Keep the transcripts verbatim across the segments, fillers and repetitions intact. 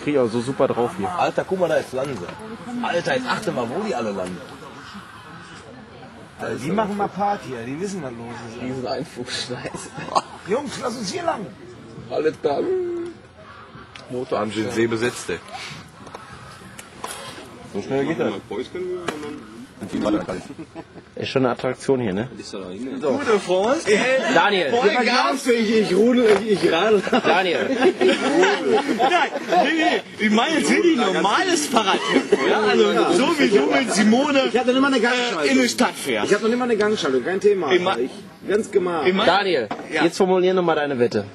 kriege ich auch so super drauf hier. Alter, guck mal, da ist Lanse. Alter, jetzt achte mal, wo die alle landen. Also die machen mal Party, ja. Die wissen, was los ist. Diesen Einflugschneis. Jungs, lass uns hier lang. Alles da. Motor an den See besetzt. So schnell geht das. Ist schon eine Attraktion hier, ne? So. Gute Freund. Daniel. Voll Gas, ich, ich rudel, ich, ich radel. Daniel. Nein, nee, nee, ich meine jetzt wirklich normales Fahrrad. Ja, also so wie du mit Simone Ich hatte nicht mal eine äh, Gangschaltung. in die Stadt fährst. Ich habe noch nicht mal eine Gangschaltung, kein Thema. Ich ma- Ich, ganz gemach. Ich mein, Daniel, Ja. jetzt formulier nochmal deine Wette.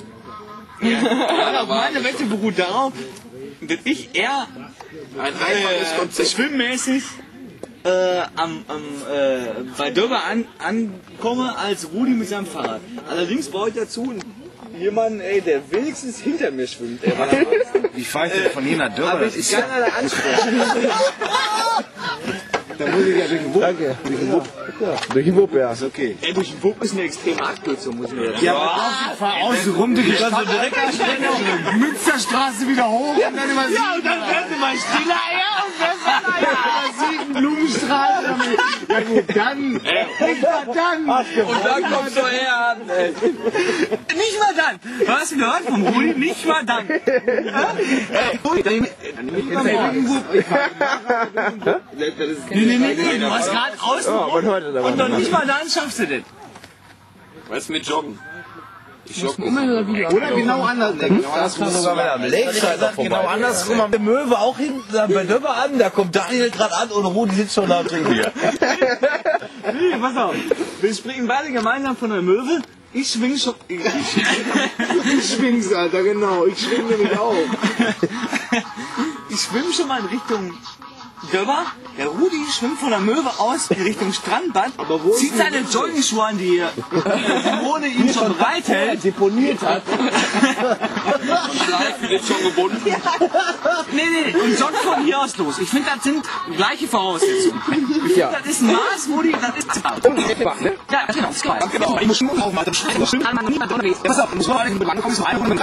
ja, meine Wette beruht darauf, dass ich eher äh, schwimmmäßig äh, am, am, äh, bei Döber an, ankomme als Rudi mit seinem Fahrrad. Allerdings brauche ich dazu jemanden, ey, der wenigstens hinter mir schwimmt. Ey, weil Wie fahre ich denn von hier nach Dörfer? aber Das ich ist kann ja, alle ansprechen. da muss ich ja durch den Wupp. Danke. Durch den Wupp. Durch die Wuppe, ja. Ist okay. Ey, durch den Wupp ist eine extreme Abkürzung, muss ich mir das Ja, aber ich fahr außen rum durch die Stadt. Münsterstraße wieder hoch und dann immer Ja, und dann werden sie mal stiller, ja, und dann Siegen Blumenstraße. Ja gut, dann. Nicht mal dann. Und dann kommst du her an, ey. Nicht mal dann. Du hast gehört vom Rudi, nicht mal dann. Ey, Rudi, dann Nee, nee, nee, nee, du hast gerade außen Ja, aber heute aber und noch nicht mal dann schaffst du das. Was ist mit Joggen? Ich jogge. Oder genau anders. Genau Das muss sogar wieder am Lakeside vorbei. Genau andersrum. Am Möwe auch hinten bei Döber an. Da kommt Daniel gerade an und Rudi sitzt schon da und trinkt Bier. Nee, pass auf. Wir springen beide gemeinsam von der Möwe. Ich schwing schon. Ich, Ich schwing's, Alter, genau. Ich schwing nämlich auch. ich schwimme schon mal in Richtung Döber. Der Rudi schwimmt von der Möwe aus in Richtung Strandbad, zieht seine Joggingschuhe an, die Simone ihm schon bereithält. Deponiert hat. Schleifen ist schon gebunden. Nee, nee, und joggt von hier aus los. Ich finde, das sind gleiche Voraussetzungen. Ich finde, das ist ein Maß, Rudi, das ist... Ja, genau, das ist geil. Genau, ich muss schon aufmachen. Kann man niemand unterwegs. Pass auf, muss mal einen Belang kommen, zum einen.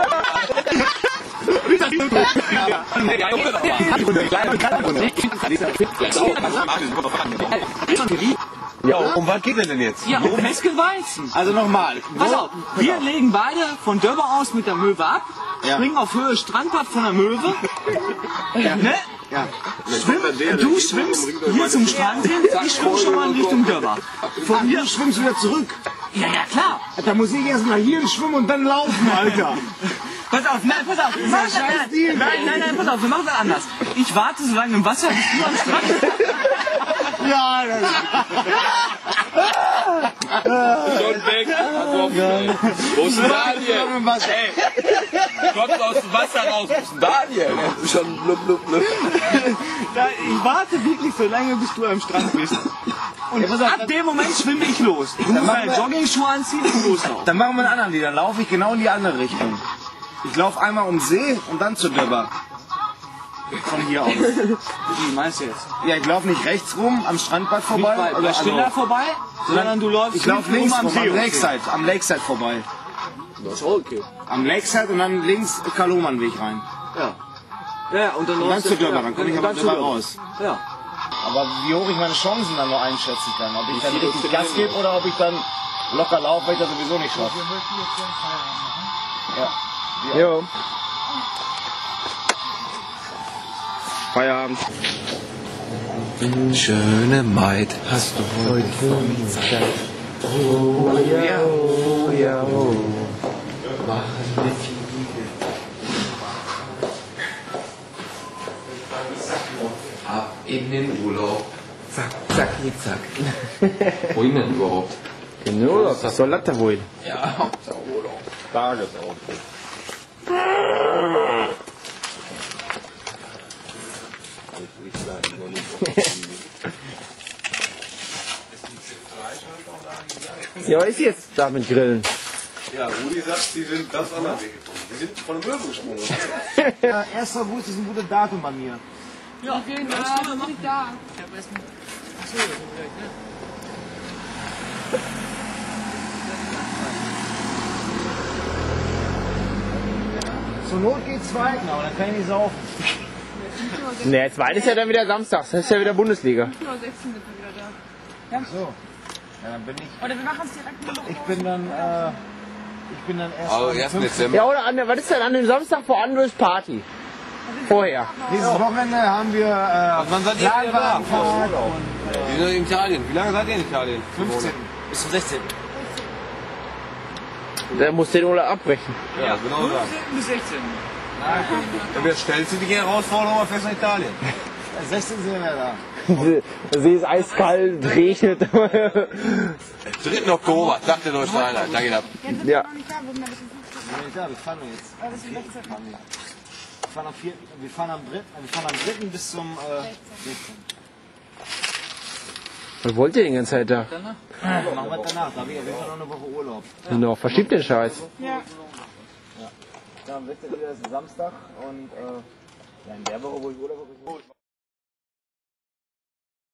Ja, um was geht es denn jetzt? Ja, um Meskelweizen. Also nochmal. Pass auf, wir legen beide von Döber aus mit der Möwe ab, Ja. springen auf Höhe Strandbad von der Möwe. Ne? Ja. Schwimm, du schwimmst hier zum Strand hin, ich schwimme schon mal in Richtung Döber. Von hier schwimmst du wieder zurück. Ja, ja, klar. Da muss ich erst mal hier schwimmen und dann laufen, Alter. Pass auf, nein, pass auf. Wir machen das, nein, nein, nein, nein, pass auf, wir machen das anders. Ich warte so lange im Wasser, bis du am Strand bist. Ja, das Schon weg. Wo ist denn Daniel? Ey, kommt aus dem Wasser raus. Wo ist denn Daniel? Schon blub, blub, blub. Da- Ich warte wirklich so lange, bis du am Strand bist. Und ab dem Moment schwimme ich los. Ich muss meine Jogging-Schuhe anziehen und loslaufen. Dann machen wir einen anderen Lied. Dann laufe ich genau in die andere Richtung. Ich laufe einmal um See und dann zu Döber. Von hier aus. Wie meinst du jetzt? Ja, ich laufe nicht rechts rum am Strandbad vorbei. Nicht bei, oder bei Stiller also, vorbei, sondern du läufst ich laufe hinten links rum rum, am See. Lakeside, am Lakeside vorbei. Das ist okay. Am Lakeside und dann links Kalomanweg rein. Ja. Ja, und dann Und dann läufst zu du- Döber, dann komme ich aber dann zu Döber Döber. raus. Ja. Aber wie hoch ich meine Chancen dann nur einschätzen kann. Ob ich dann richtig Gas gebe oder ob ich dann locker laufe, weil ich das sowieso nicht schaffe. Ja. Jo. Feierabend. Schöne Maid, hast du heute von Zeit. Oh ja, oh ja, oh. Machen wir Fliege. Ab in den Urlaub. Zack, zack, zack. Wohin denn überhaupt? In den Urlaub, was soll das da wohl? Ja, Hauptsache Urlaub. Tagesausflug. Ja, was ist jetzt da mit Grillen? Ja, Rudi sagt, sie sind das andere Weg gekommen. Sie sind von der Möwe gesprungen. Ja, erster August ist ein gutes Datum bei mir. Ja, auf jeden Fall. Ja, bin ich da. Zur Not geht zweiten, aber dann kann ich nicht saufen. Ne, zweit ist ja dann wieder Samstags. Das ist ja wieder Bundesliga. fünfzehn Uhr sechzehn sind wir wieder da. So. Ja, dann bin ich. Oder wir machen es direkt noch. Ich bin dann, äh, ich bin dann erst. Also am ersten fünften. Dezember. Ja, oder an der, was ist denn an dem Samstag vor Andres Party? Vorher. Dieses Wochenende haben wir, äh, Wann seid ihr wieder da? Planwagenfahrt und, Wir sind in Italien. Wie lange seid ihr in Italien? fünfzehnten Bis zum sechzehnten Der muss den Urlaub abbrechen. Ja, genau das. fünfzehnten bis sechzehnten Und wer stellt sich die Herausforderung auf fest nach Italien? sechzehnten sind wir da. Der See ist eiskalt, es regnet. dritten Oktober, Tag der Deutschen Einheit. Da geht ab. Jens, sind Ja. wir noch nicht da, wir sind ein bisschen fünfzehn. Ja, klar, wir fahren jetzt. Aber bis zum sechzehnten. Wir fahren am vierten, wir fahren am dritten, wir fahren am dritten bis zum, äh, sechzehnten. Was wollt ihr die ganze Zeit da? Machen wir danach, da habe ich auf jeden Fall noch eine Woche Urlaub. No, verschiebt den Scheiß. Ja. Dann am sechzehnten wieder ist Samstag und, äh, ja, in der Woche, wo ich Urlaub habe, ist